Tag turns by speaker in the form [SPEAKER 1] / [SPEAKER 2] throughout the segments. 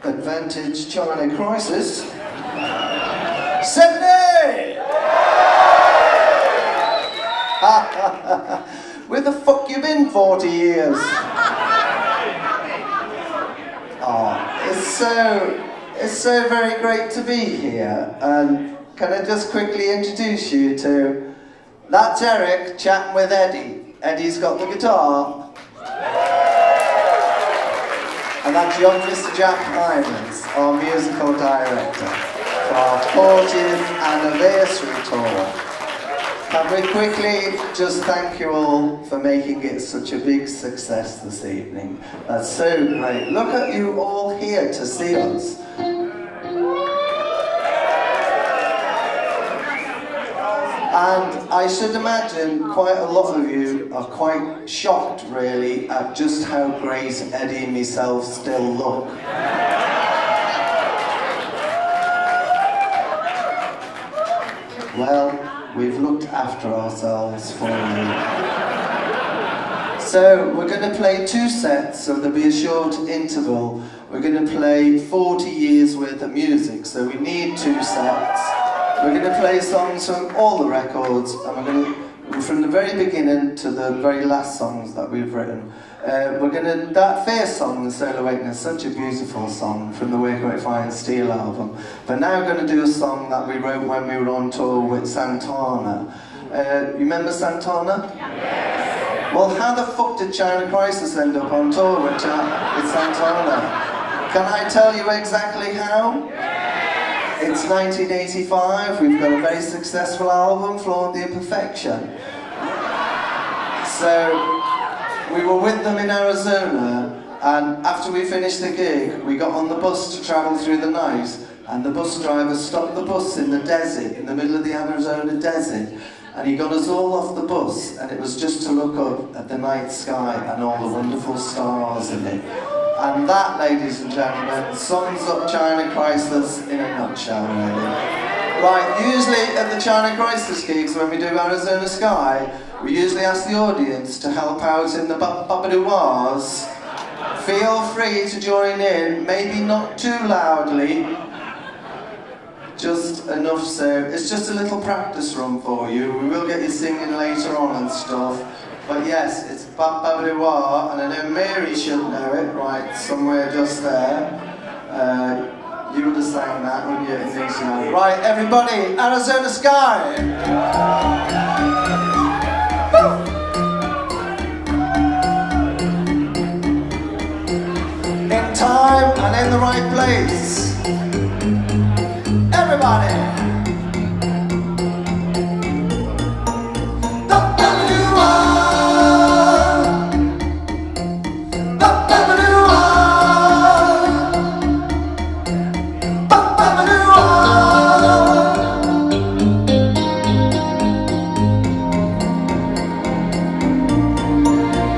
[SPEAKER 1] Advantage China Crisis. 70! Where the fuck you been 40 years? Oh, it's so very great to be here. And can I just quickly introduce you to... That's Eric chatting with Eddie. Eddie's got the guitar. And that's young Mr. Jack Hymans, our musical director, for our 40th anniversary tour. Can we quickly just thank you all for making it such a big success this evening. That's so great. Look at you all here to see us. And I should imagine quite a lot of you are quite shocked, really, at just how great Eddie and myself still look. Well, we've looked after ourselves for you. So, we're going to play 2 sets, so there'll be a short interval. We're going to play 40 years worth of music, so we need 2 sets. We're going to play songs from all the records, and we're going to, from the very beginning to the very last songs that we've written. That first song, The Solar Awakening, is such a beautiful song from the Wake Up Fire Steel album. But now we're going to do a song that we wrote when we were on tour with Santana. You remember Santana? Yes. Well, how the fuck did China Crisis end up on tour with Santana? Can I tell you exactly how? It's 1985, we've got a very successful album, Flawed the Imperfection. So, we were with them in Arizona, and after we finished the gig, we got on the bus to travel through the night, and the bus driver stopped the bus in the desert, in the middle of the Arizona desert, and he got us all off the bus, and it was just to look up at the night sky and all the wonderful stars in it. And that, ladies and gentlemen, sums up China Crisis in a nutshell, really. Right, usually at the China Crisis gigs, when we do Arizona Sky, we usually ask the audience to help out in the babadoo-wahs. Feel free to join in, maybe not too loudly, just enough so. It's just a little practice run for you. We will get you singing later on and stuff. But yes, it's babadoo-wah, and I know Mary should know it, right, somewhere just there. You would have sang that, wouldn't you? Right, everybody, Arizona Sky! In time and in the right place. Everybody!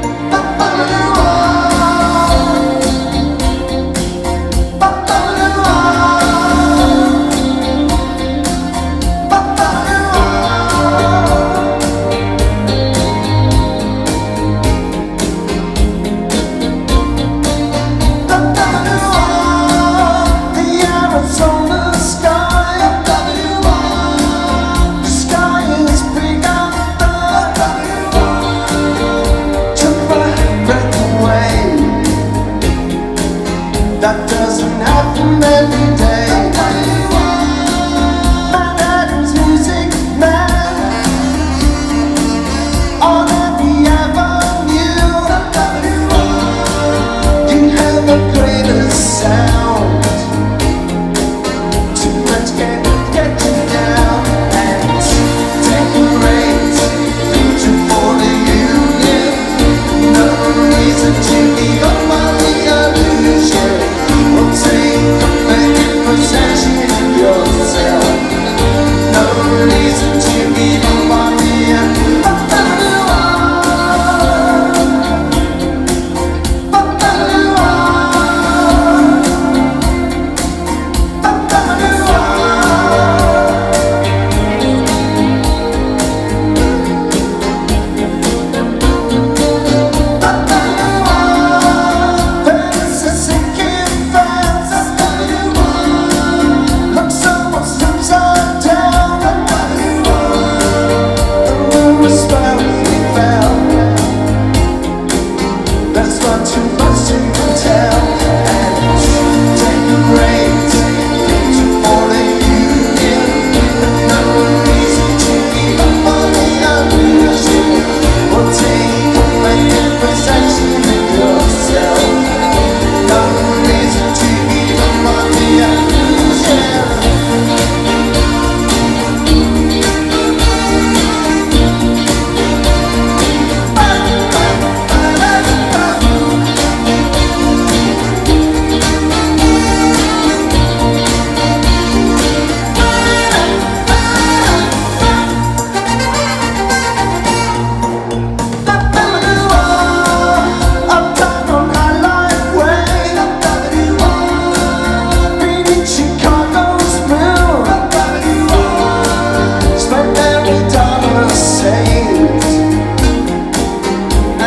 [SPEAKER 2] Ba-ba-doo-wah.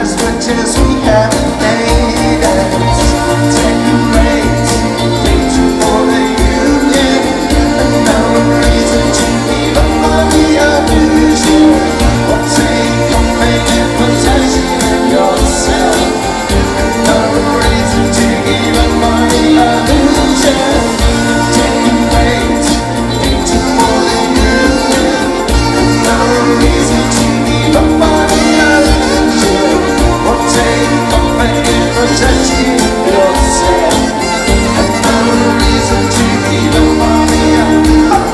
[SPEAKER 1] as much as we have made it. Decorate into for the union, and no reason to leave a money illusion. Or take comfort in possession of yourself, and no reason to give a money illusion. Decorate into for the union, and no reason to give a money illusion. Or take comfort in possession of yourself, and no reason to give a money illusion.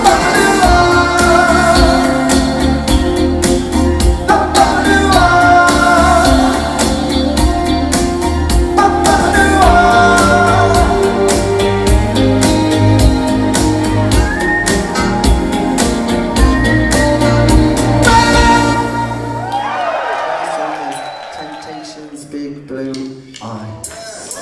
[SPEAKER 1] Big blue eyes.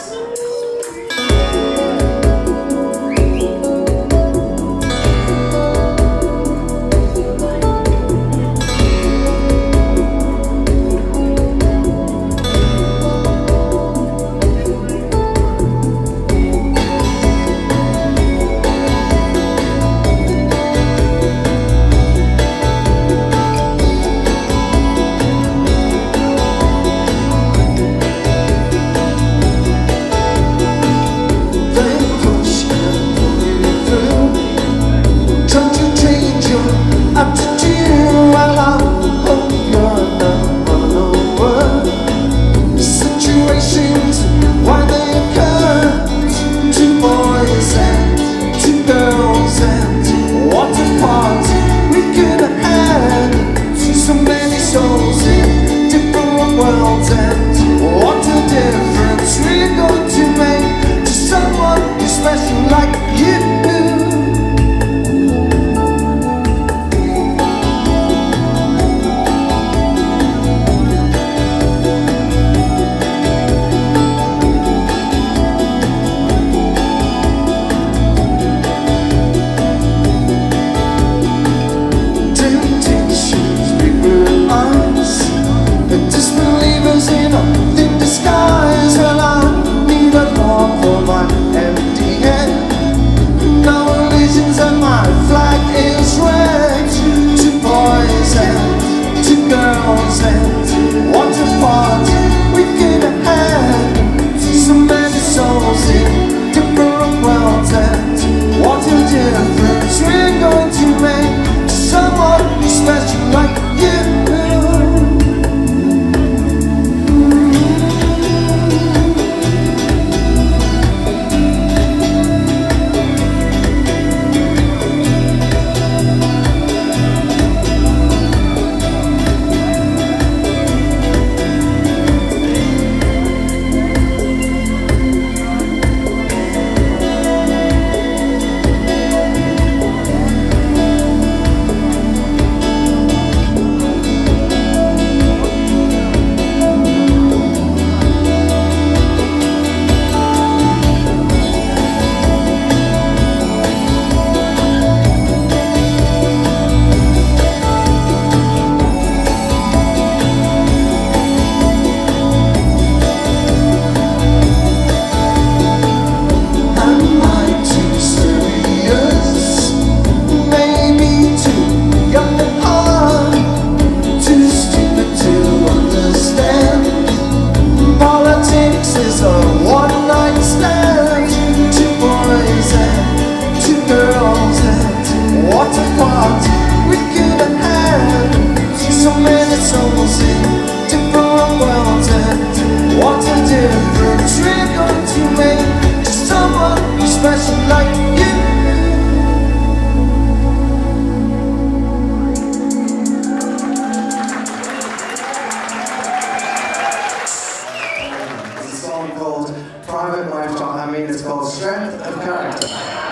[SPEAKER 1] It's called Strength of Character.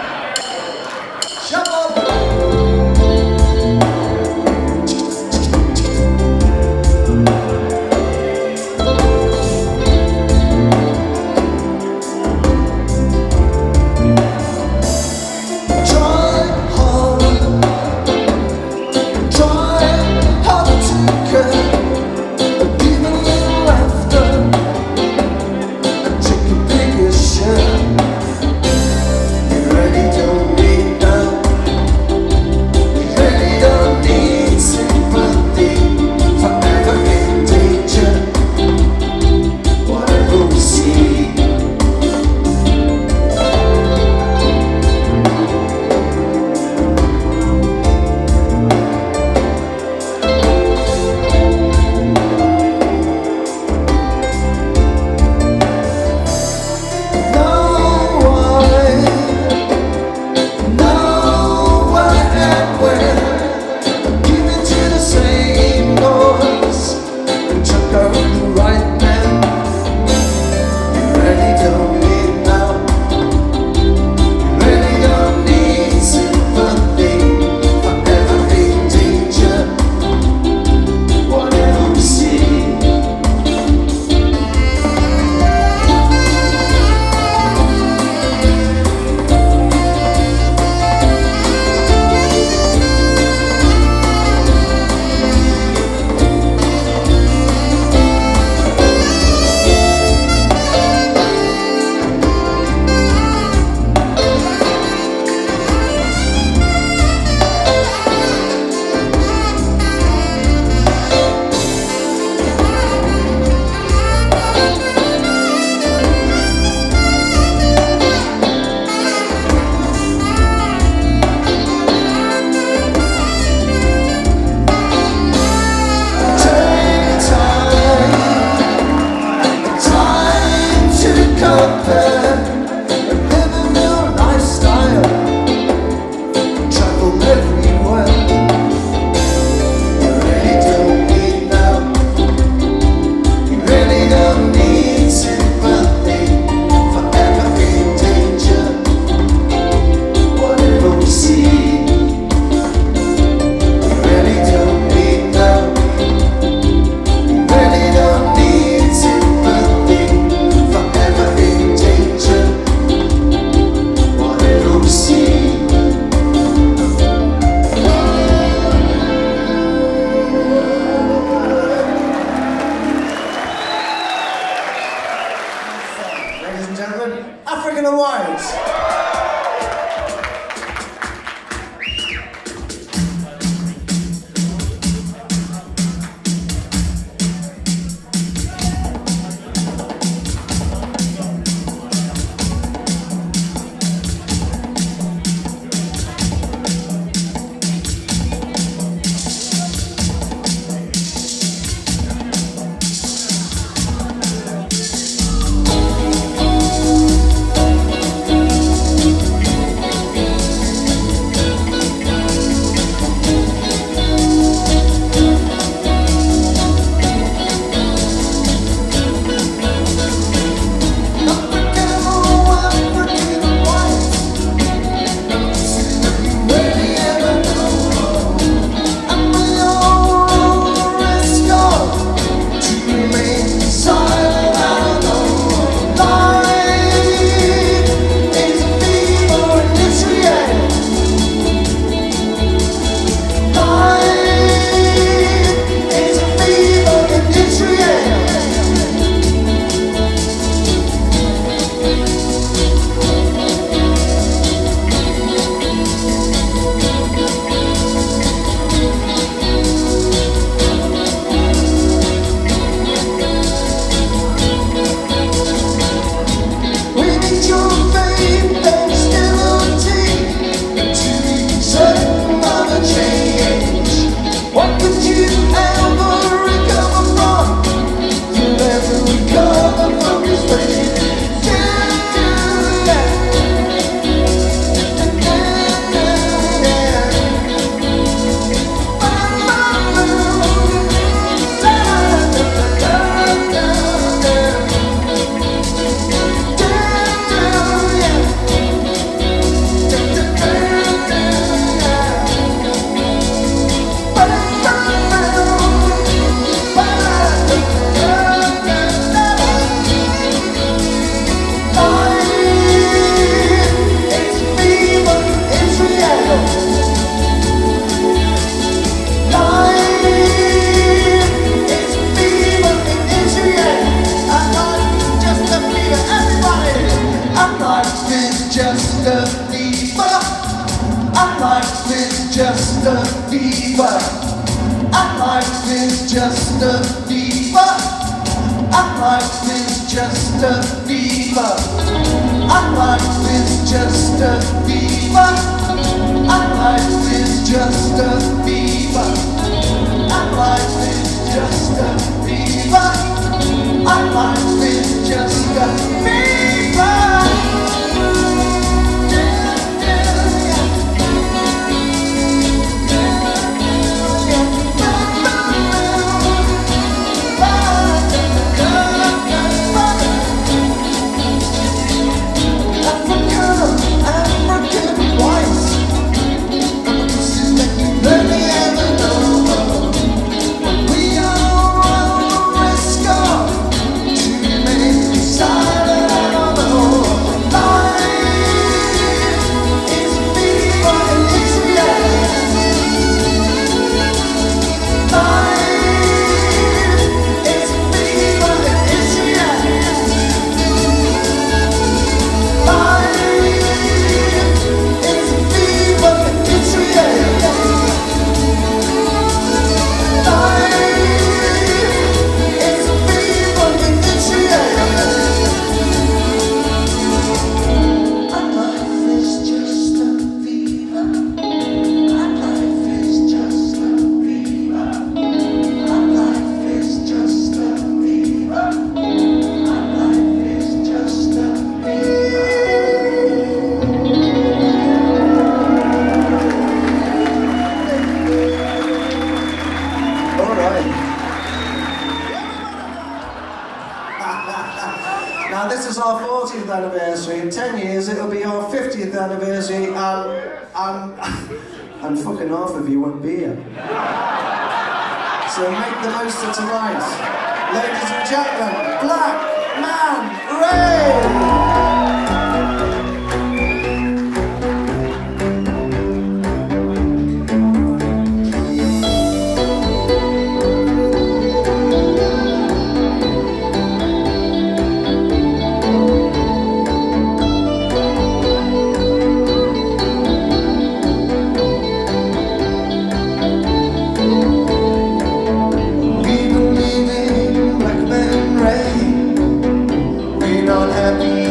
[SPEAKER 1] Shut up!
[SPEAKER 2] Now this is our 40th anniversary. In 10 years it'll be our 50th anniversary, and fucking half of you won't be here. So make the most of tonight. Ladies and gentlemen, Black Man Ray!
[SPEAKER 1] We're not happy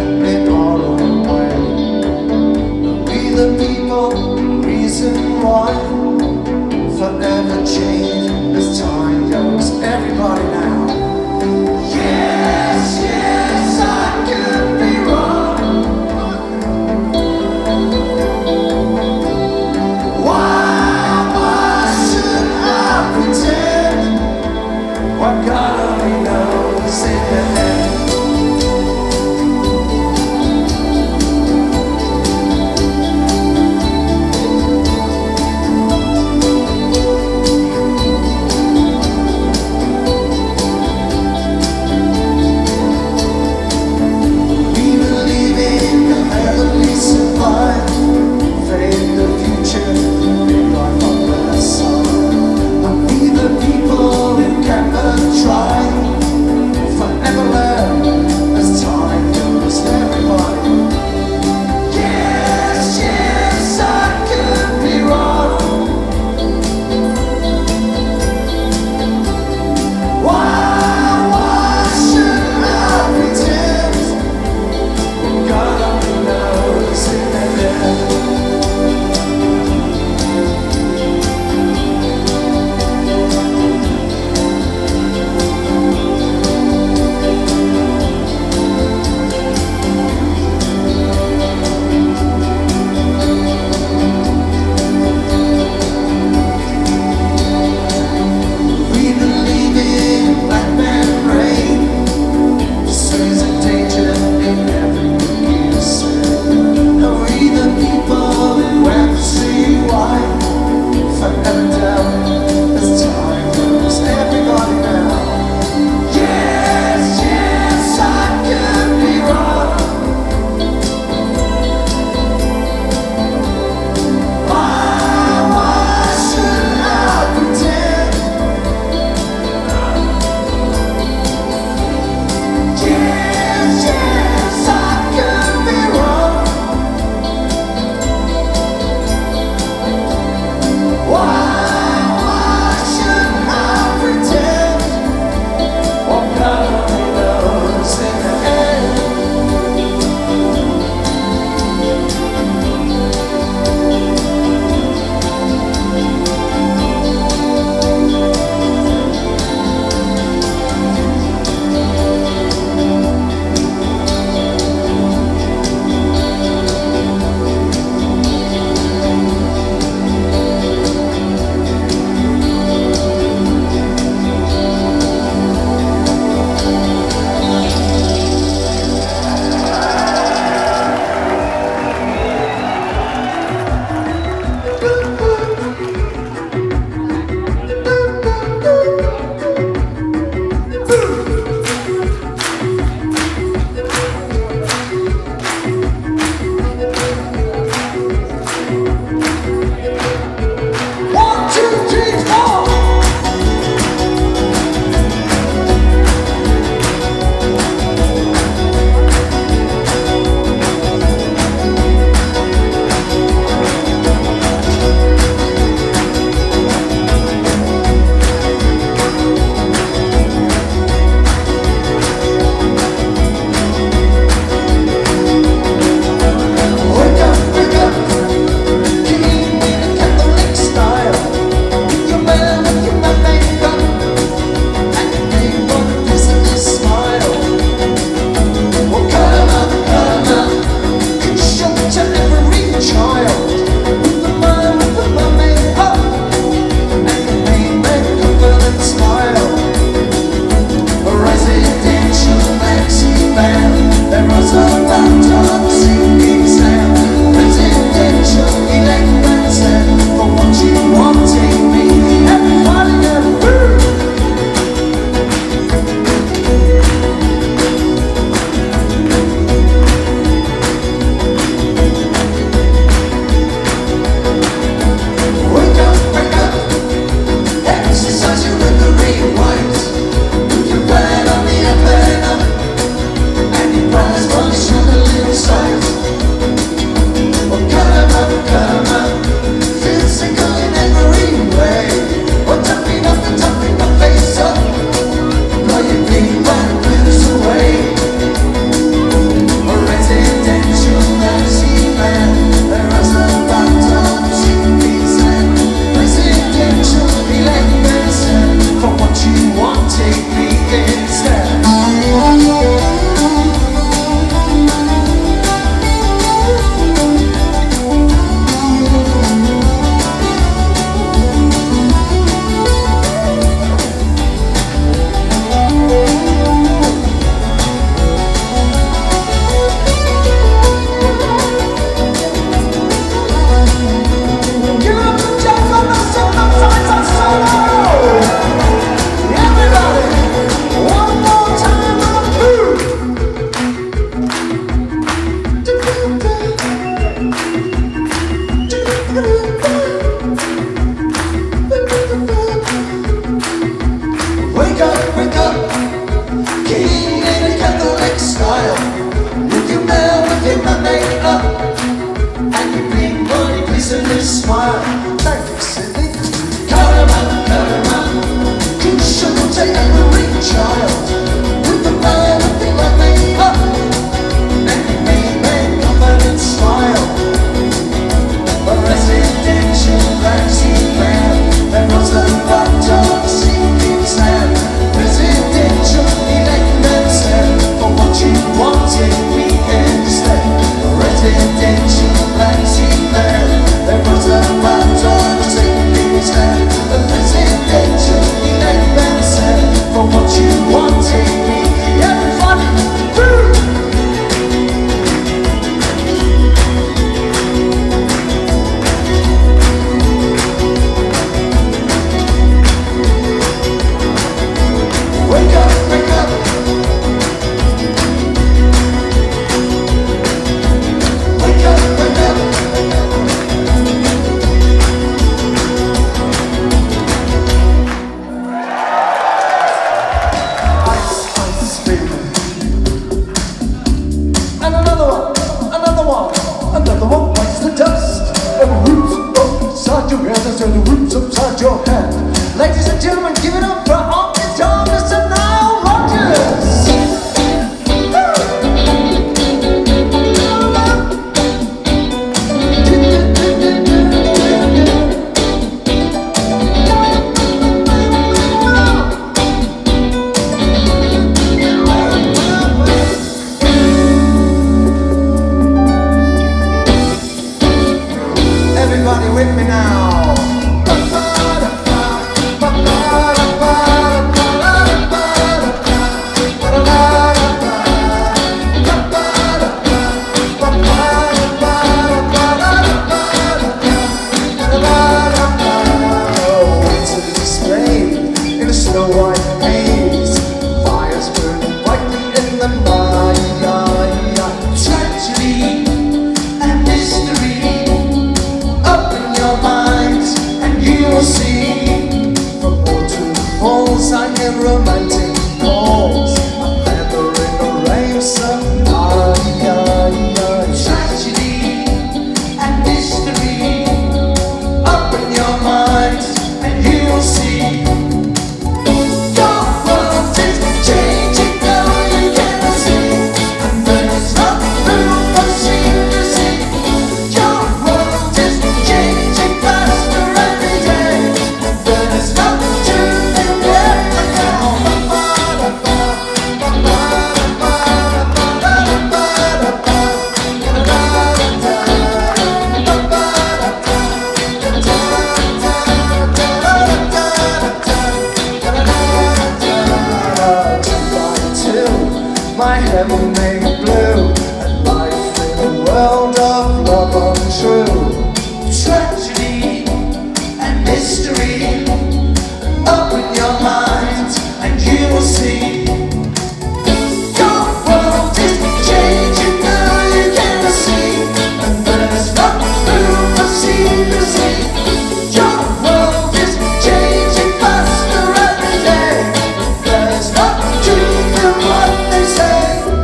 [SPEAKER 1] my heaven made blue, and life in a world of love untrue. Tragedy and mystery, open your mind and you will see. Your world is changing now, you cannot see, and there's nothing room for secrecy. Your world is changing faster every day, there's nothing truth in what they say.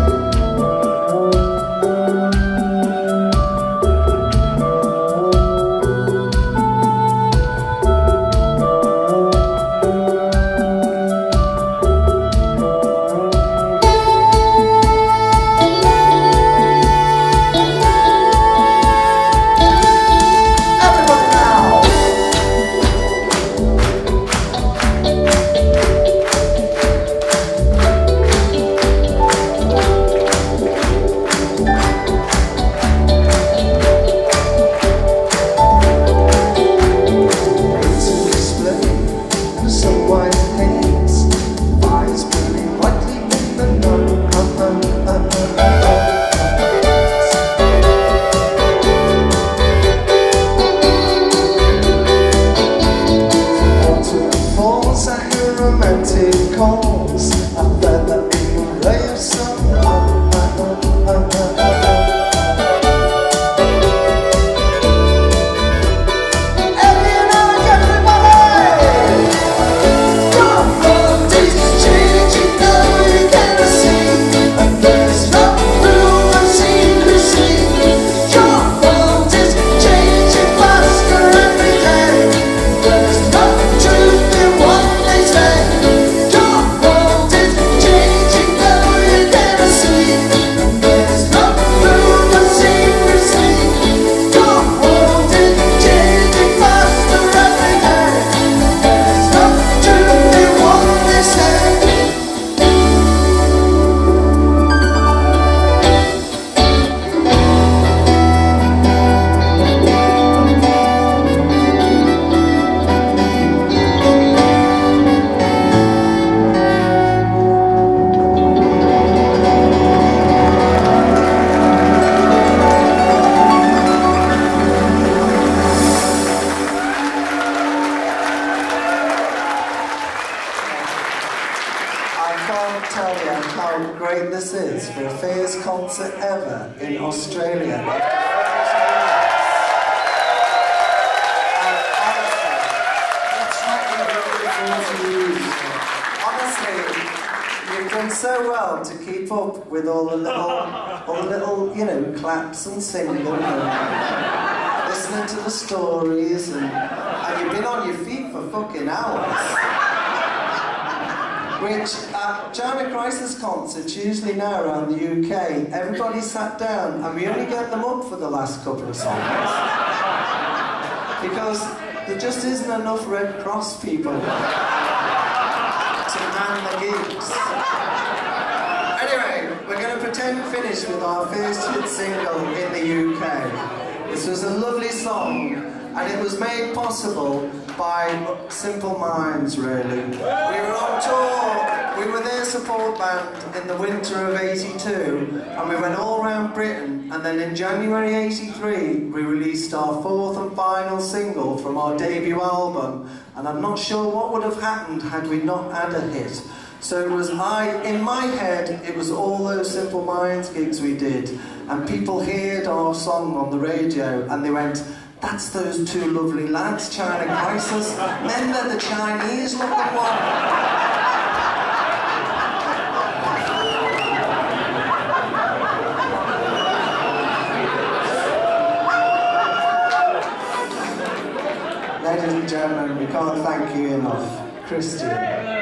[SPEAKER 1] Ever in Australia. Honestly, you've done so well to keep up with all the little, you know, claps and singing and listening to the stories, and you've been on your feet for fucking hours. Which, at China Crisis concerts, usually now around the UK, everybody sat down and we only get them up for the last couple of songs. Because there just isn't enough Red Cross people to man the gigs. Anyway, we're going to pretend finish with our first hit single in the UK. This was a lovely song, and it was made possible by Simple Minds, really. We were on tour, we were their support band in the winter of '82, and we went all around Britain, and then in January '83 we released our fourth and final single from our debut album, and I'm not sure what would have happened had we not had a hit. So it was in my head, it was all those Simple Minds gigs we did, and people heard our song on the radio and they went, "That's those two lovely lads, China Crisis. Remember the Chinese looking one?" Ladies and gentlemen, we can't thank you enough. Christian.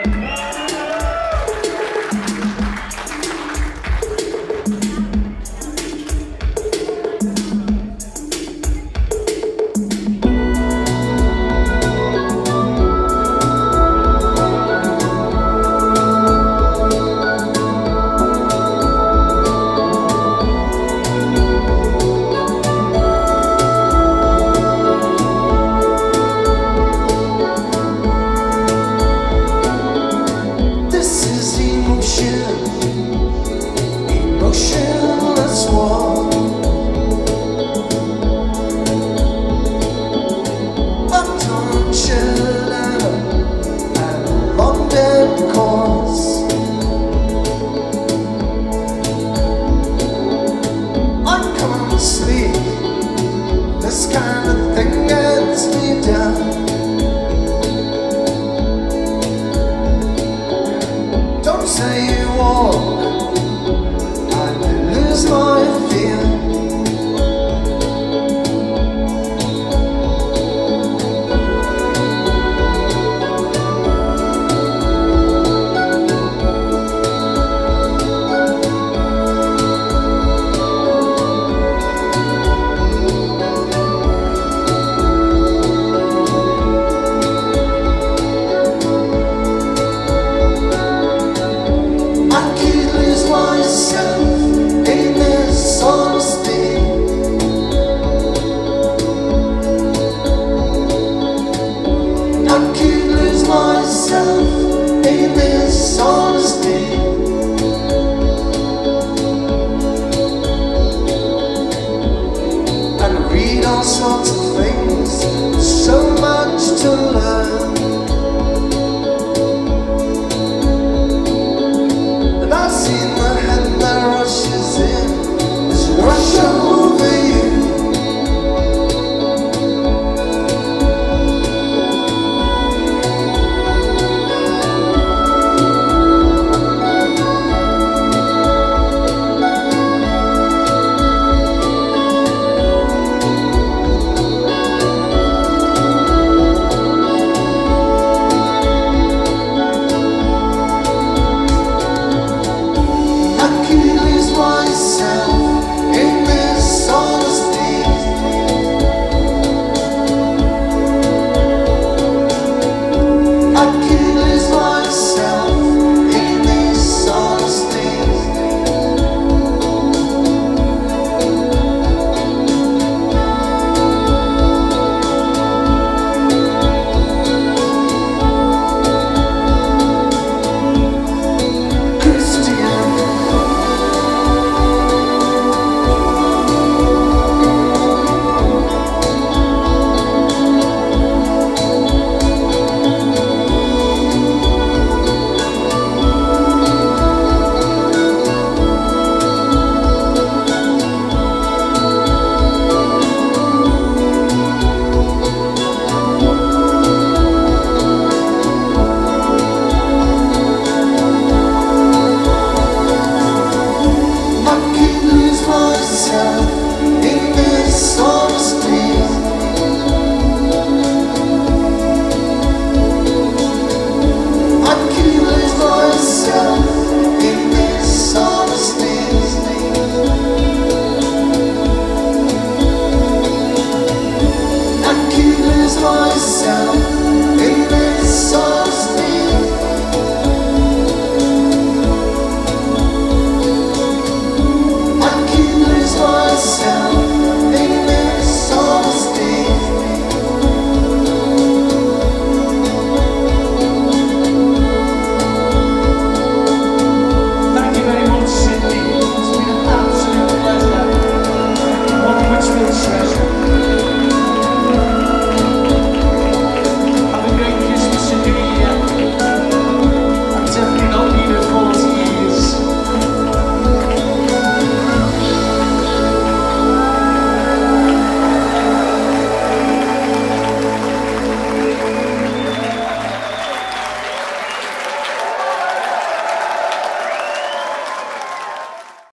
[SPEAKER 1] sorts of things. So much to learn.